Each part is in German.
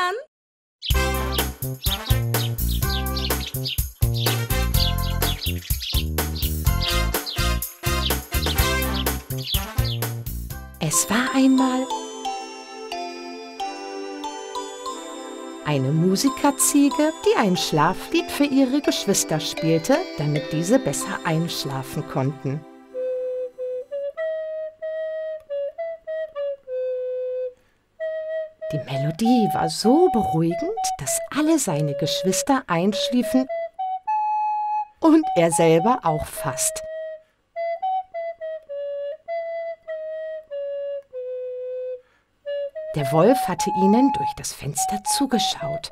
kann? Es war einmal eine Musikerziege, die ein Schlaflied für ihre Geschwister spielte, damit diese besser einschlafen konnten. Die Melodie war so beruhigend, dass alle seine Geschwister einschliefen und er selber auch fast. Der Wolf hatte ihnen durch das Fenster zugeschaut.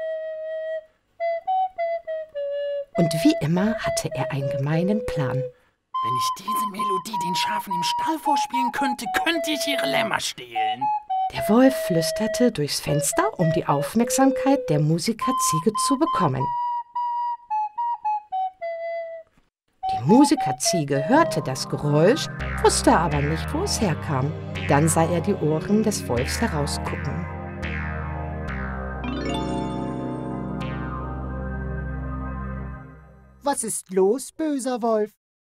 Und wie immer hatte er einen gemeinen Plan. Wenn ich diese Melodie den Schafen im Stall vorspielen könnte, könnte ich ihre Lämmer stehlen. Der Wolf flüsterte durchs Fenster, um die Aufmerksamkeit der Musikerziege zu bekommen. Die Musikerziege hörte das Geräusch, wusste aber nicht, wo es herkam. Dann sah er die Ohren des Wolfs herausgucken. Was ist los, böser Wolf?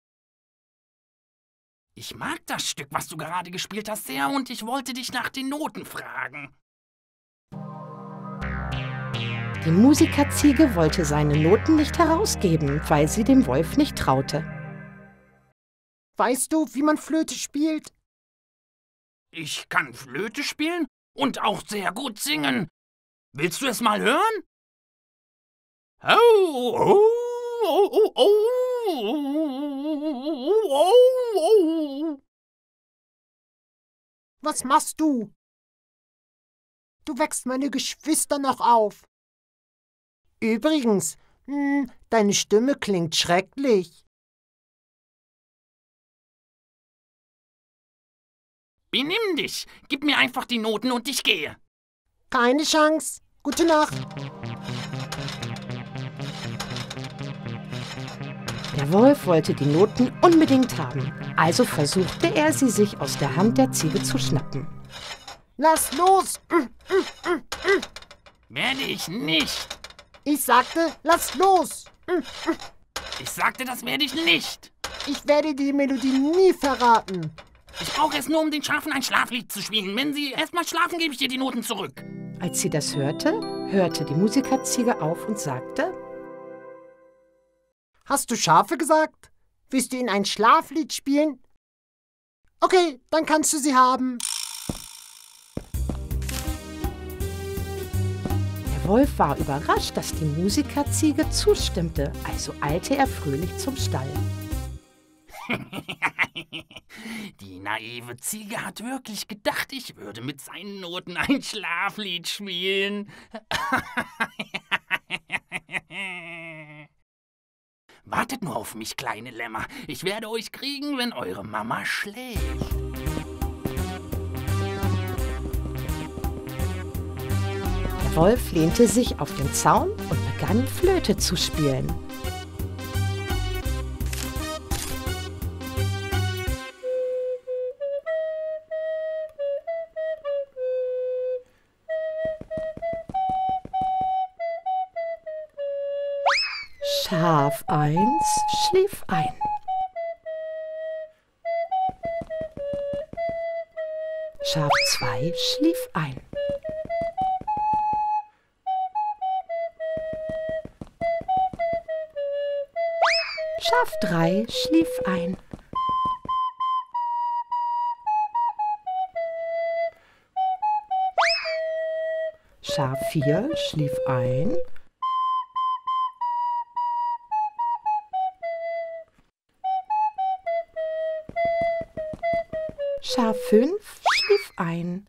Ich mag das Stück, was du gerade gespielt hast, sehr und ich wollte dich nach den Noten fragen. Die Musikerziege wollte seine Noten nicht herausgeben, weil sie dem Wolf nicht traute. Weißt du, wie man Flöte spielt? Ich kann Flöte spielen und auch sehr gut singen. Willst du es mal hören? Oh, oh, oh, oh, oh, oh. Was machst du? Du wächst meine Geschwister noch auf. Übrigens, deine Stimme klingt schrecklich. Benimm dich. Gib mir einfach die Noten und ich gehe. Keine Chance. Gute Nacht. Der Wolf wollte die Noten unbedingt haben, also versuchte er, sie sich aus der Hand der Ziege zu schnappen. Lass los! Werde ich nicht. Ich sagte, lass los! Ich sagte, das werde ich nicht. Ich werde die Melodie nie verraten. Ich brauche es nur, um den Schafen ein Schlaflied zu spielen. Wenn sie erstmal schlafen, gebe ich dir die Noten zurück. Als sie das hörte, hörte die Musikerziege auf und sagte: Hast du Schafe gesagt? Willst du ihnen ein Schlaflied spielen? Okay, dann kannst du sie haben. Der Wolf war überrascht, dass die Musikerziege zustimmte, also eilte er fröhlich zum Stall. Die naive Ziege hat wirklich gedacht, ich würde mit seinen Noten ein Schlaflied spielen. Wartet nur auf mich, kleine Lämmer. Ich werde euch kriegen, wenn eure Mama schläft. Der Wolf lehnte sich auf den Zaun und begann Flöte zu spielen. Schaf 1 schlief ein. Schaf 2 schlief ein. Schaf 3 schlief ein. Schaf 4 schlief ein. Schaf 5 schlief ein.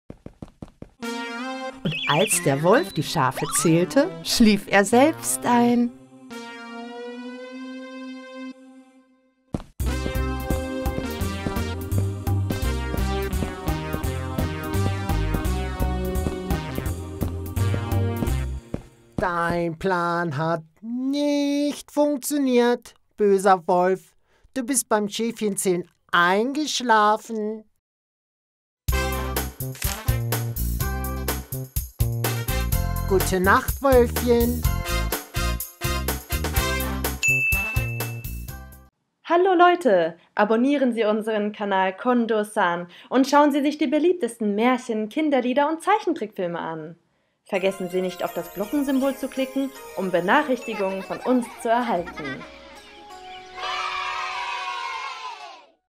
Und als der Wolf die Schafe zählte, schlief er selbst ein. Dein Plan hat nicht funktioniert, böser Wolf. Du bist beim Schäfchenzählen eingeschlafen. Gute Nacht, Wölfchen. Hallo Leute, abonnieren Sie unseren Kanal Kondo-san und schauen Sie sich die beliebtesten Märchen, Kinderlieder und Zeichentrickfilme an. Vergessen Sie nicht auf das Glockensymbol zu klicken, um Benachrichtigungen von uns zu erhalten.